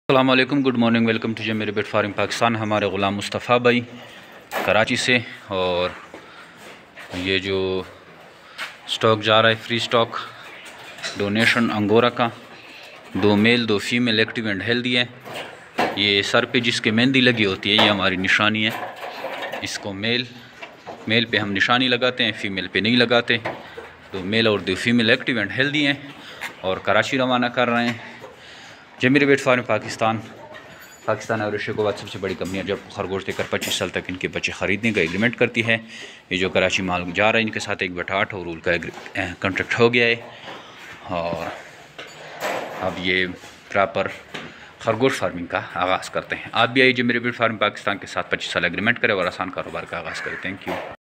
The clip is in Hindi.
अस्सलाम वालेकुम, गुड मॉर्निंग, वेलकम टू मेरे बेट फार्मिंग पाकिस्तान। हमारे ग़ुलाम मुस्तफ़ा भाई कराची से, और ये जो स्टॉक जा रहा है फ्री स्टॉक डोनेशन अंगोरा का, 2 male 2 female active and healthy है। ये सर पे जिसके मेहंदी लगी होती है ये हमारी निशानी है। इसको मेल पे हम निशानी लगाते हैं, फ़ीमेल पे नहीं लगाते। 2 मेल और 2 फीमेल एक्टिव एंड हेल्दी हैं और कराची रवाना कर रहे हैं। मेरे बेट फार्म पाकिस्तान और रशिया को बाद सबसे बड़ी कंपनियाँ जब खरगोश देकर 25 साल तक इनके बच्चे ख़रीदने का एग्रीमेंट करती है। ये जो कराची माल जा रहा है इनके साथ 1/8 और उनका कॉन्ट्रैक्ट हो गया है और अब ये प्रॉपर खरगोश फार्मिंग का आगाज़ करते हैं। आप भी आइए मेरे बेट फार्म पाकिस्तान के साथ 25 साल एग्रीमेंट करें और आसान कारोबार का आगाज़ करें। Thank you.